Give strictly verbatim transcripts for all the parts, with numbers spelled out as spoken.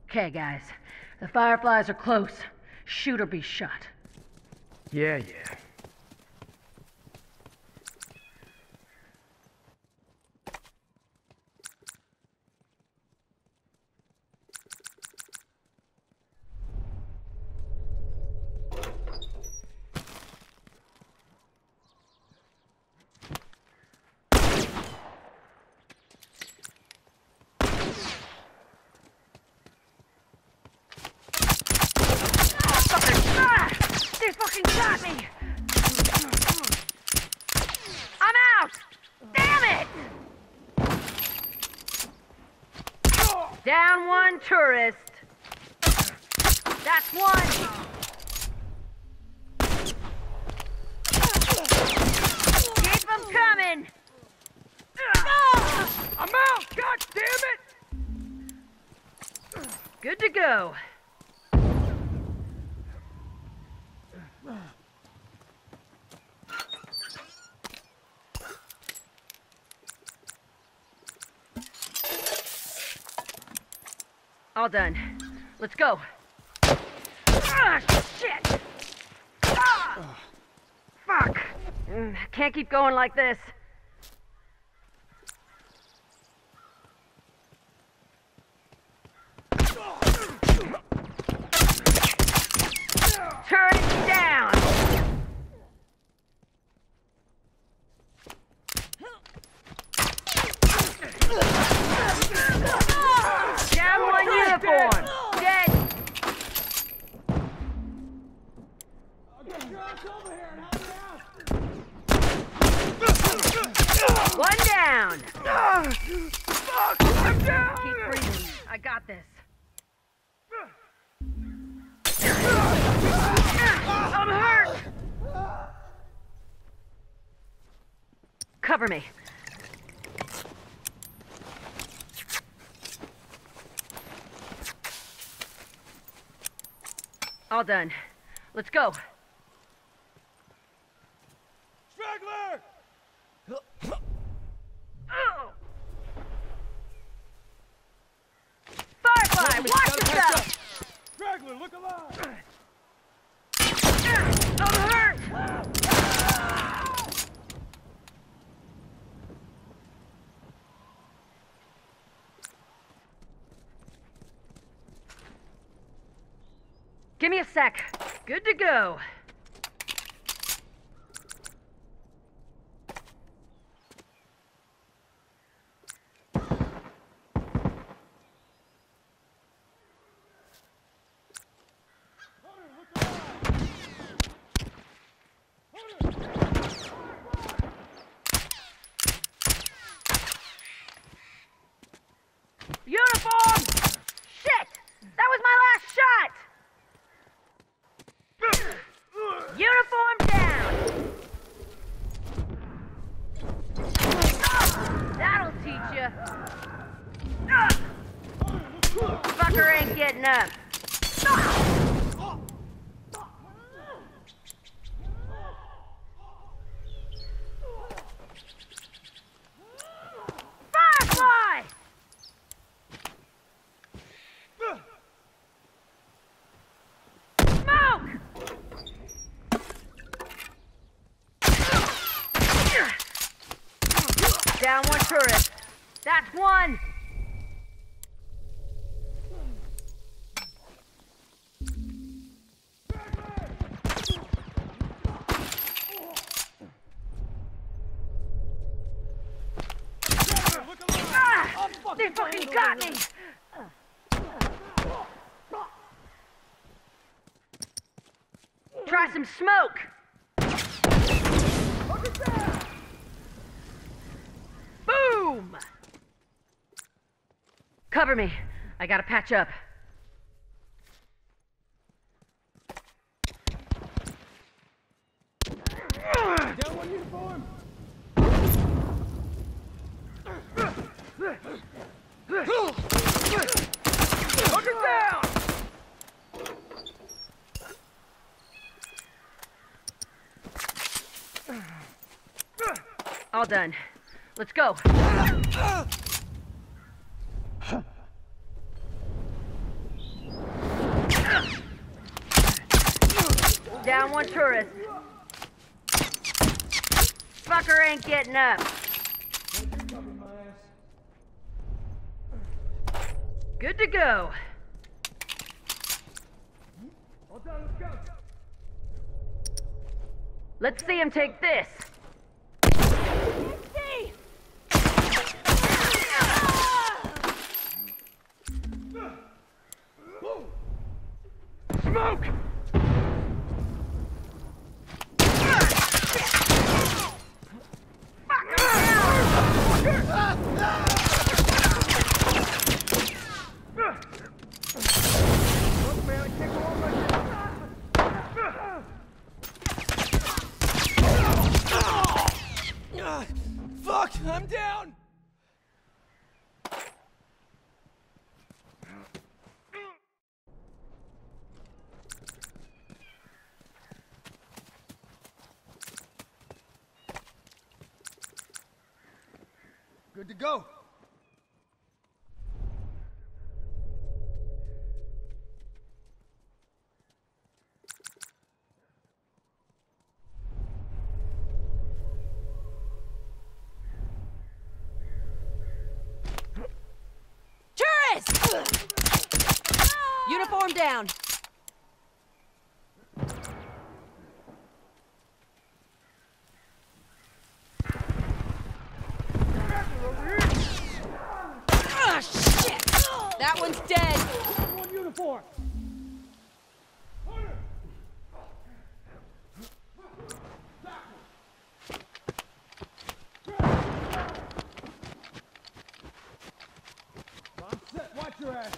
Okay, guys. The Fireflies are close. Shoot or be shot. Yeah, yeah. They fucking got me! I'm out! Damn it! Down one tourist. That's one. Keep them coming! I'm out! God damn it! Good to go. All done. Let's go. Ah, shit! Ah! Fuck! Mm, can't keep going like this. Turn it down! Down one uniform! Dead! One down! Fuck! I'm down! Keep breathing. I got this. I'm hurt! Cover me. All done. Let's go. Straggler! Oh. Firefly, watch yourself! Straggler, look alive! I'm hurt! Give me a sec. Good to go. Uniform! Shit! That was my last shot! Uniform down! That'll teach ya! Fucker ain't getting up! Firefly! Smoke! Down one tourist. That's one! Ah, they fucking got me! Try some smoke! Boom! Cover me. I gotta patch up. Down one uniform! Look it down! All done. Let's go. Down one tourist. Fucker ain't getting up. Good to go. All done, let's go. Let's see him take this. Smoke! Fuck! I'm down! Good to go. Uniform down. Ah, shit! That one's dead. One uniform. I'm set. Watch your ass.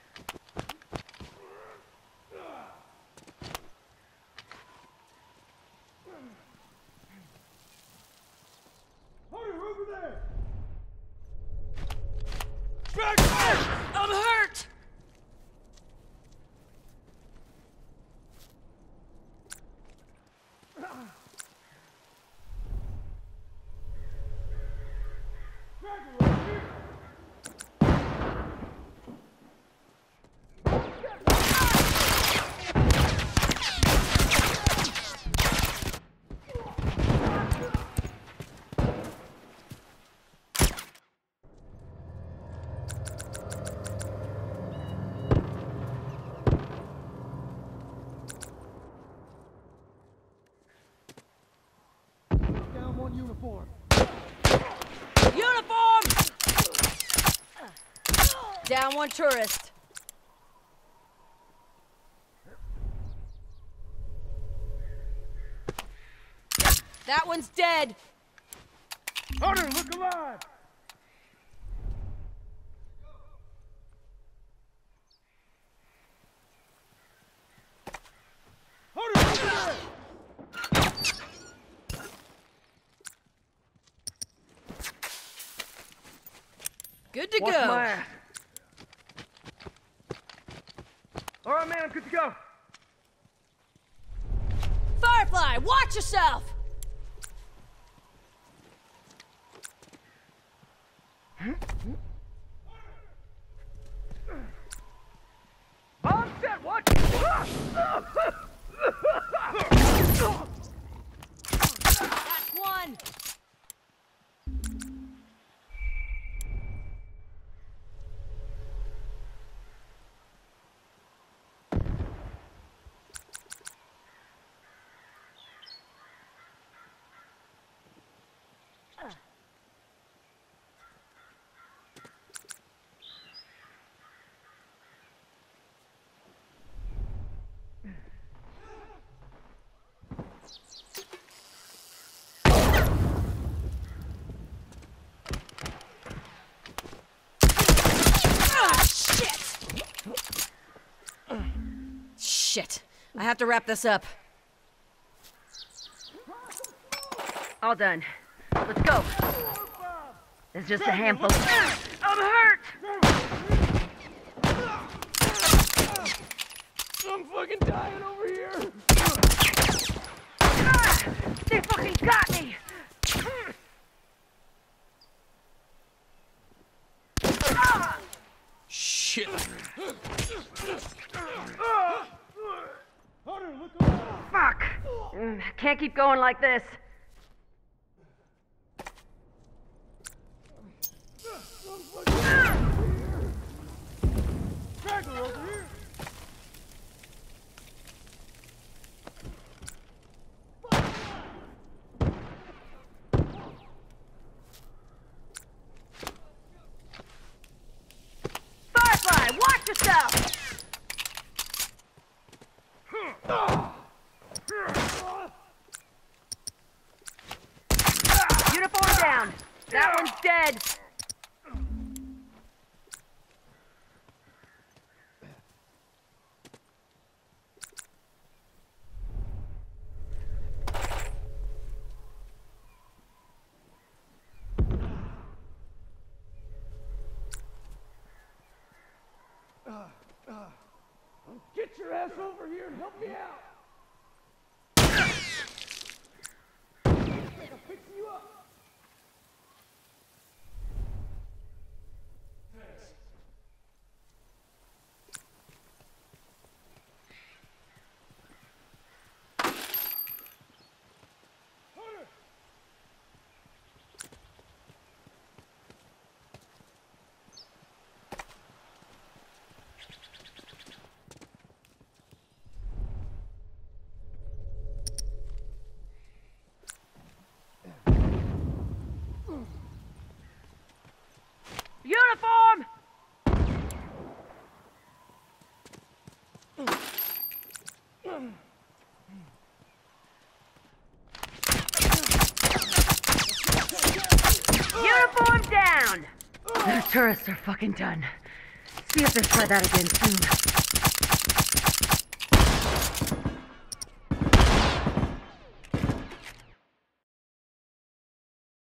Hunter, over there. I'm hurt! Down one uniform. Uniform! Down one tourist. That one's dead. Hunter, look alive. Hunter, over there. Good to Watch go. my ass. All right, man, I'm good to go. Firefly, watch yourself! Bomb set, watch. That's one. Shit. I have to wrap this up. All done. Let's go. It's just a handful. I'm hurt! I'm fucking dying over here. Ah, they fucking got me! Ah, Shit. Hunter, look alive. fuck! Mm, Can't keep going like this. Straggler over here. Firefly, watch yourself! Uniform down. That one's dead. Get your ass over here and help me out. I'm fixing you up. Uniform! Uniform down! Those tourists are fucking done. See if they try that again soon.